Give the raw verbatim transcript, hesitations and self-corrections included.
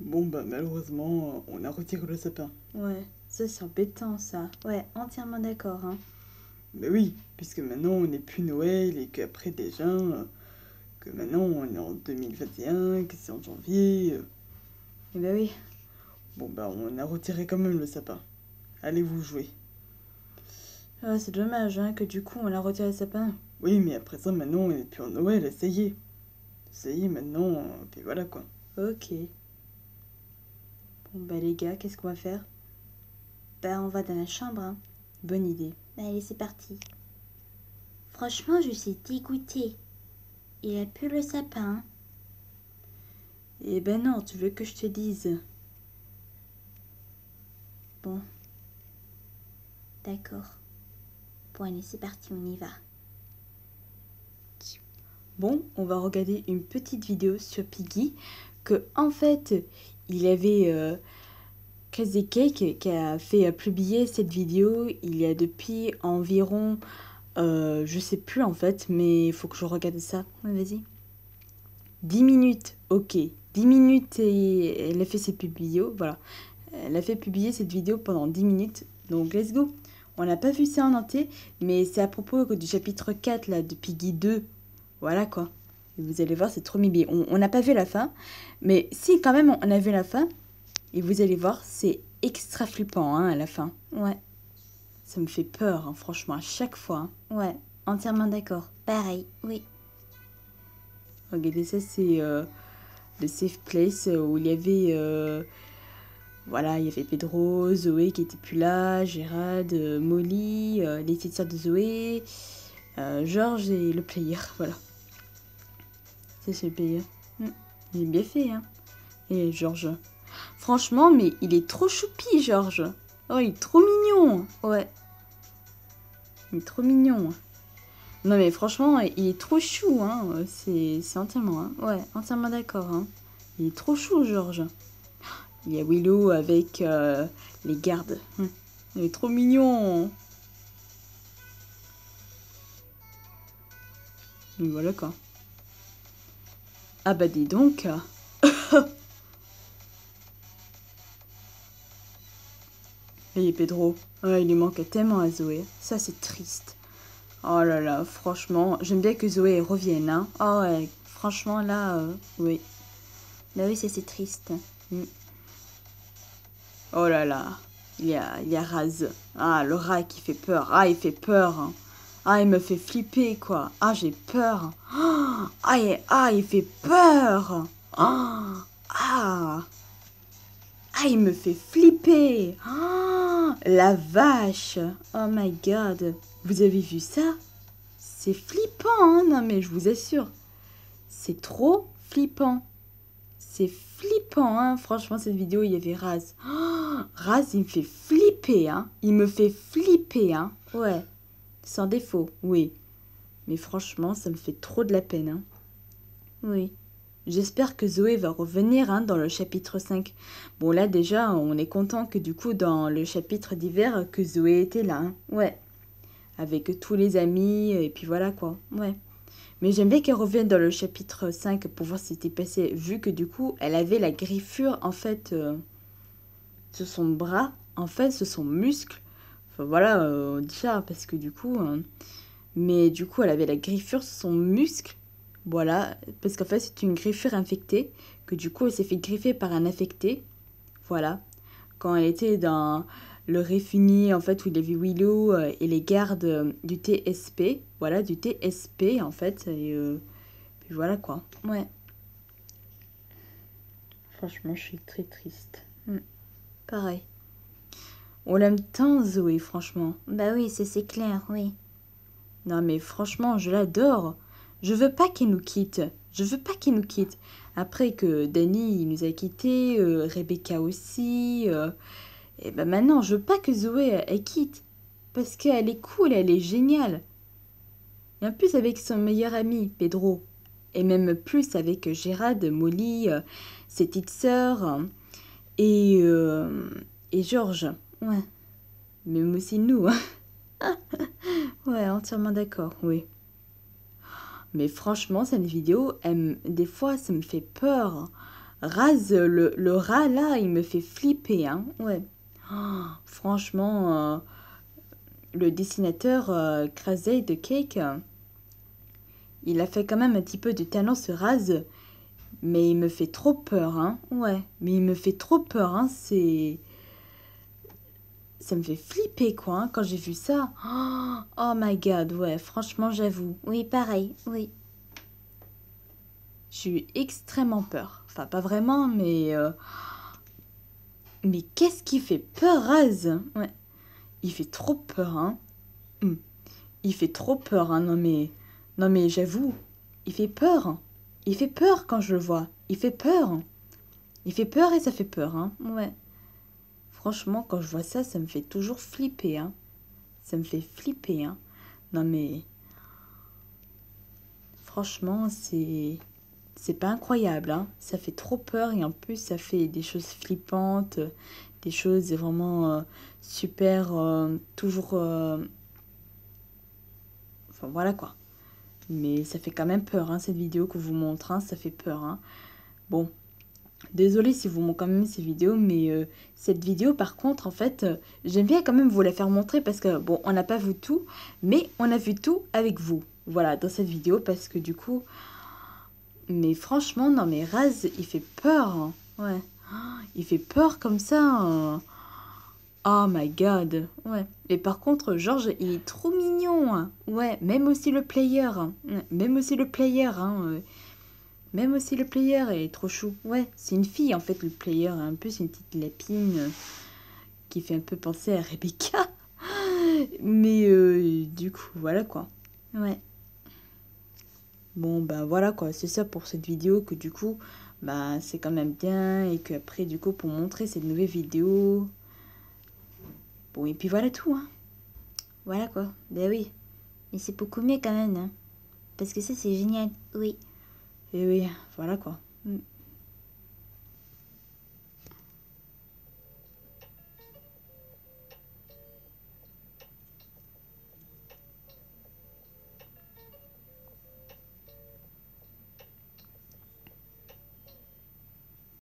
Bon, bah malheureusement, on a retiré le sapin. Ouais, ça c'est embêtant ça. Ouais, entièrement d'accord, hein. Mais oui, puisque maintenant on n'est plus Noël et qu'après déjà, euh, que maintenant on est en deux mille vingt et un, que c'est en janvier. euh, Eh ben oui. Bon, bah on a retiré quand même le sapin. Allez vous jouer. Ah, c'est dommage, hein, que du coup on a retiré le sapin. Oui, mais après ça, maintenant on n'est plus en Noël, ça y est. Ça y est, maintenant, euh, puis voilà quoi. Ok. Bon bah les gars, qu'est-ce qu'on va faire? Bah on va dans la chambre, hein. Bonne idée. Allez, c'est parti. Franchement, je suis dégoûtée. Il a plus le sapin. Eh ben non, tu veux que je te dise? Bon. D'accord. Bon, allez, c'est parti, on y va. Bon, on va regarder une petite vidéo sur Piggy. Que, en fait, il avait euh, Crazy Cake qui a fait publier cette vidéo il y a depuis environ. Euh, je sais plus en fait, mais il faut que je regarde ça. Ouais, vas-y. dix minutes, ok. dix minutes et elle a fait cette vidéo, voilà. Elle a fait publier cette vidéo pendant dix minutes. Donc, let's go. On n'a pas vu ça en entier, mais c'est à propos du chapitre quatre, là, de Piggy deux. Voilà, quoi. Et vous allez voir, c'est trop mimi. On n'a pas vu la fin, mais si, quand même, on a vu la fin. Et vous allez voir, c'est extra flippant, hein, à la fin. Ouais. Ça me fait peur, hein, franchement, à chaque fois. Hein. Ouais, entièrement d'accord. Pareil, oui. Regardez, ça, c'est euh, le safe place où il y avait... Euh, voilà, il y avait Pedro, Zoé qui était plus là, Gérald, euh, Molly, euh, les petites sœurs de Zoé, euh, Georges et le player, voilà. Ça, c'est le player. Mmh. Il est bien fait, hein. Et Georges. Franchement, mais il est trop choupi, Georges. Oh, il est trop mignon. Ouais. Il est trop mignon. Non, mais franchement, il est trop chou, hein. C'est entièrement, hein. Ouais, entièrement d'accord, hein. Il est trop chou, Georges. Il y a Willow avec euh, les gardes. Hum. Il est trop mignon. Donc voilà, quoi. Ah bah dis donc. Et Pedro. Ouais, il lui manque tellement à Zoé. Ça, c'est triste. Oh là là, franchement, j'aime bien que Zoé revienne, hein. Oh ouais, franchement, là, euh, oui. Là, oui, ça, c'est triste. Mm. Oh là là, il y a, il y a Raz. Ah, le rat qui fait peur. Ah, il fait peur. Hein. Ah, il me fait flipper, quoi. Ah, j'ai peur. Ah, il, ah, il fait peur. Ah, ah. Ah, il me fait flipper. Ah, la vache. Oh my god. Vous avez vu ça? C'est flippant, hein? Non, mais je vous assure. C'est trop flippant. C'est flippant, hein? Franchement, cette vidéo, il y avait Raz. Oh, Raz, il me fait flipper, hein? Il me fait flipper, hein? Ouais. Sans défaut, oui. Mais franchement, ça me fait trop de la peine, hein? Oui. J'espère que Zoé va revenir, hein, dans le chapitre cinq. Bon, là, déjà, on est content que, du coup, dans le chapitre d'hiver, que Zoé était là, hein? Ouais. Avec tous les amis, et puis voilà, quoi. Ouais. Mais j'aime bien qu'elle revienne dans le chapitre cinq pour voir ce qui s'était passé, vu que du coup, elle avait la griffure, en fait, euh, sur son bras, en fait, sur son muscle. Enfin, voilà, euh, on dit ça, parce que du coup... euh, mais du coup, elle avait la griffure sur son muscle. Voilà, parce qu'en fait, c'est une griffure infectée, que du coup, elle s'est fait griffer par un infecté. Voilà. Quand elle était dans le réfuni, en fait, où il y avait Willow euh, et les gardes euh, du T S P. Voilà, du T S P, en fait. Et euh, puis voilà, quoi. Ouais. Franchement, je suis très triste. Mm. Pareil. On l'aime tant, Zoé, franchement. Bah oui, c'est clair, oui. Non, mais franchement, je l'adore. Je veux pas qu'il nous quitte. Je veux pas qu'il nous quitte. Après que Danny, il nous a quittés, euh, Rebecca aussi... Euh, et ben maintenant, je veux pas que Zoé, elle, elle quitte. Parce qu'elle est cool, elle est géniale. Et en plus avec son meilleur ami, Pedro. Et même plus avec Gérald, Molly, euh, ses petites sœurs. euh, et, euh, et Georges. Ouais. Même aussi nous. Hein. Ouais, entièrement d'accord, oui. Mais franchement, cette vidéo, elle, des fois, ça me fait peur. Raz, le, le rat là, il me fait flipper, hein. Ouais. Oh, franchement, euh, le dessinateur euh, Crazy de Cake, euh, il a fait quand même un petit peu de talent ce Raz, mais il me fait trop peur, hein. Ouais, mais il me fait trop peur, hein. C'est... Ça me fait flipper, quoi, hein, quand j'ai vu ça. Oh, oh my god, ouais, franchement, j'avoue. Oui, pareil, oui. J'ai eu extrêmement peur. Enfin, pas vraiment, mais... euh, Mais qu'est-ce qui fait peur, Raz? Ouais. Il fait trop peur, hein. Hum. Il fait trop peur, hein. Non, mais... Non, mais j'avoue, il fait peur. Il fait peur quand je le vois. Il fait peur. Il fait peur et ça fait peur, hein. Ouais. Franchement, quand je vois ça, ça me fait toujours flipper, hein. Ça me fait flipper, hein. Non, mais... Franchement, c'est... C'est pas incroyable, hein. Ça fait trop peur et en plus, ça fait des choses flippantes, des choses vraiment euh, super... euh, toujours... euh, Enfin, voilà, quoi. Mais ça fait quand même peur, hein, cette vidéo que je vous montre, hein. Ça fait peur, hein. Bon... Désolée si vous montrez quand même ces vidéos, mais euh, cette vidéo, par contre, en fait, euh, j'aime bien quand même vous la faire montrer parce que, bon, on n'a pas vu tout, mais on a vu tout avec vous. Voilà, dans cette vidéo, parce que du coup... Mais franchement, non, mais Raz, il fait peur, hein. Ouais. Il fait peur comme ça, hein. Oh my god. Ouais. Et par contre, Georges, il est trop mignon, hein. Ouais, même aussi le player, hein. Ouais, même aussi le player, hein. euh, Même aussi le player est trop chou. Ouais, c'est une fille en fait, le player. Un peu, c'est une petite lapine euh, qui fait un peu penser à Rebecca. Mais euh, du coup, voilà quoi. Ouais. Bon, ben voilà quoi. C'est ça pour cette vidéo que du coup, bah c'est quand même bien. Et qu'après, du coup, pour montrer cette nouvelle vidéo. Bon, et puis voilà tout, hein. Voilà quoi. Ben oui. Mais c'est beaucoup mieux quand même, hein. Parce que ça, c'est génial. Oui. Et oui, voilà quoi. Mm.